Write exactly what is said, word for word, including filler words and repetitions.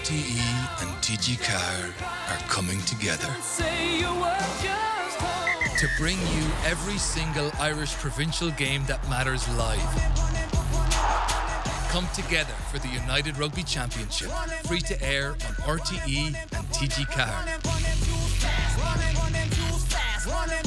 T E and T G four are coming together to bring you every single Irish provincial game that matters live. Come together for the United Rugby Championship, free to air on R T E and T G four.